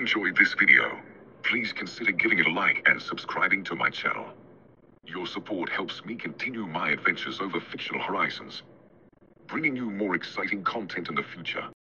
enjoyed this video, please consider giving it a like and subscribing to my channel. Your support helps me continue my adventures over fictional horizons, bringing you more exciting content in the future.